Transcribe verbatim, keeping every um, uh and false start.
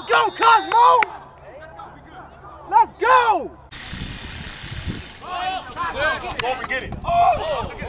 go, Cosmo! Let's go! Go, get it. Oh!